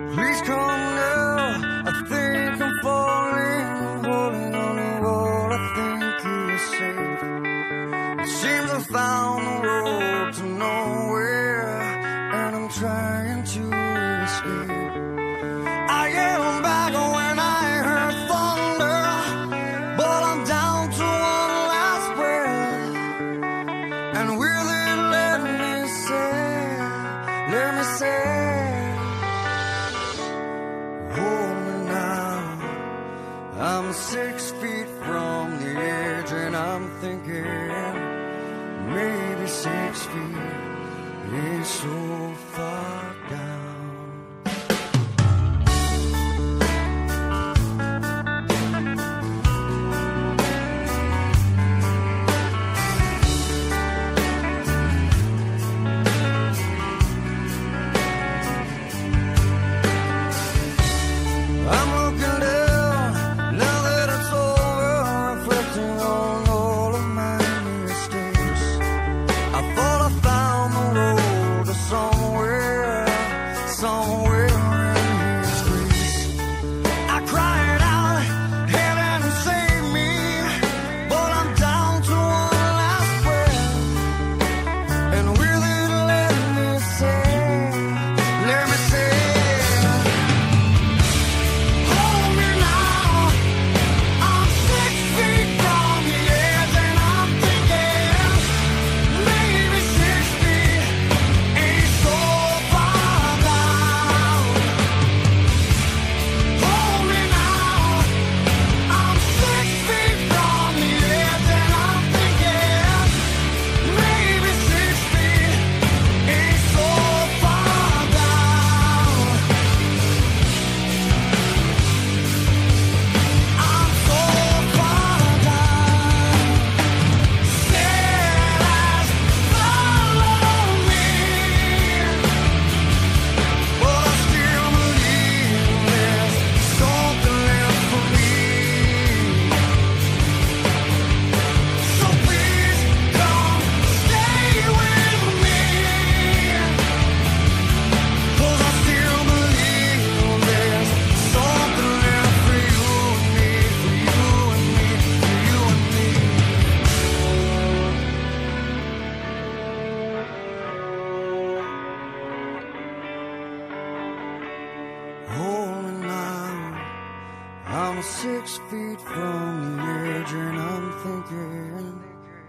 Please come now, I think I'm falling, holding on to what I think is safe. It seems I found the road to nowhere, and I'm trying to escape. I am back when I heard thunder, but I'm down to one last breath. And will it let me say, hold me now. I'm 6 feet from the edge, and I'm thinking maybe 6 feet is so far down. I'm 6 feet from the edge, and I'm thinking,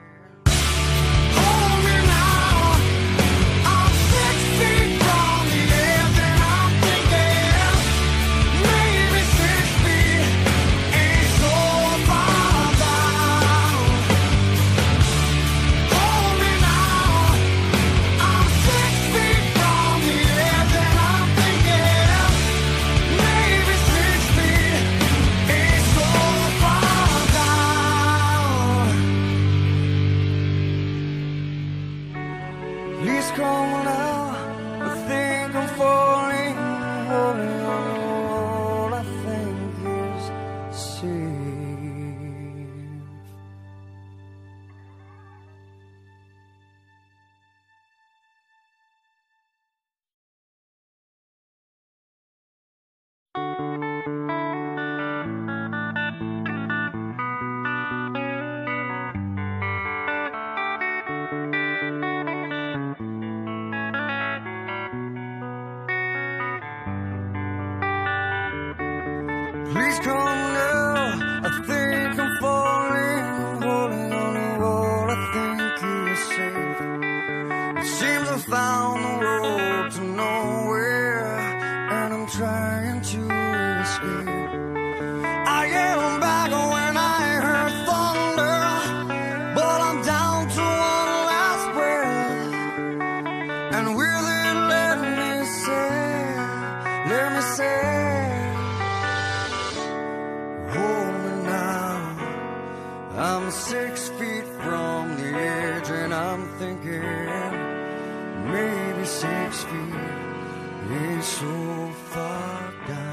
hold me now. I'm 6 feet from the edge, and I'm thinking, maybe 6 feet ain't so far down. Hold me now. I'm 6 feet from the edge, and I'm thinking, maybe 6 feet ain't so far down. Please come now, I think I'm falling, holding on to what I think is safe. Please come now, I think I'm falling, holding on to what I think is safe. It seems I found the road to nowhere, and I'm trying to escape. I am back when I heard thunder, but I'm down to one last breath. And will it let me say, hold me now. I'm 6 feet from the edge, and I'm thinking maybe 6 feet is so far down.